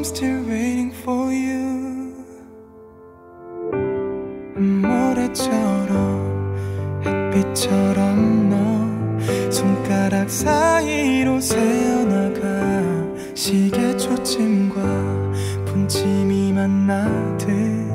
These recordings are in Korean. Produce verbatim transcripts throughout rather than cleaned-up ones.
I'm still waiting for you. 모래처럼 햇빛처럼 너 손가락 사이로 새어나가 시계 초침과 분침이 만나듯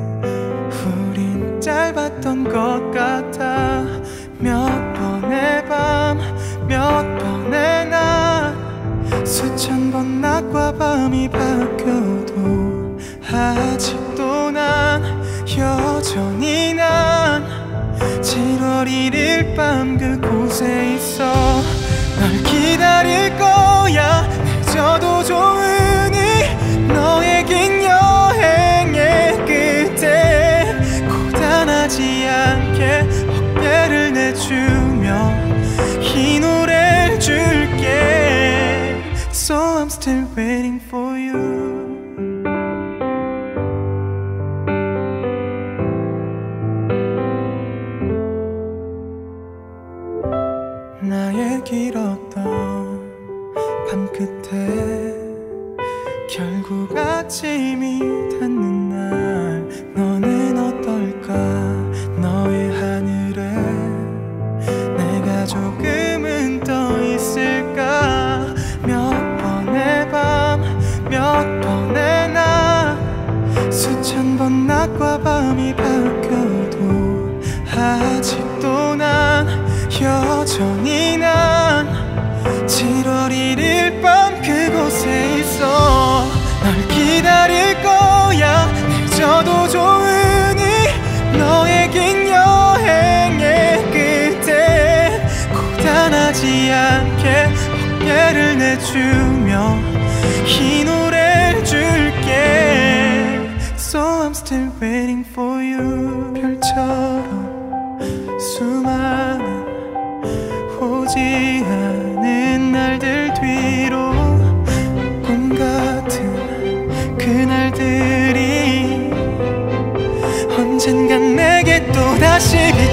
우린 짧았던 것 같아. 몇 번의 밤 몇 번의 낮 수천 번 낮과 밤이 바뀌어도 아직도 난 여전히 난 칠월 일일 밤 그곳에 있어. 널 기다릴 거야. 늦어도 좋으니 너의 긴 여행의 끝에 고단하지 않게 어깨를 내주며 이 노래를 줄게. So I'm still waiting for you. 나의 길었던 밤끝에 결국 아침이 닿는 날 너는 어떨까. 너의 하늘에 내가 조금은 떠 있을까. 몇 번의 밤 몇 번의 낮 수천 번 낮과 밤이 바뀌어도 아직도 난 여전히 난 칠월 일일 밤 그곳에 있어. 널 기다릴 거야. 늦어도 좋으니 너의 긴 여행의 끝에 고단하지 않게 어깨를 내주며 이 노래를 줄게. So I'm still waiting for you. 별처럼 수많은 오지 않은 날들 뒤로 꿈 같은 그날들이 언젠간 내게 또다시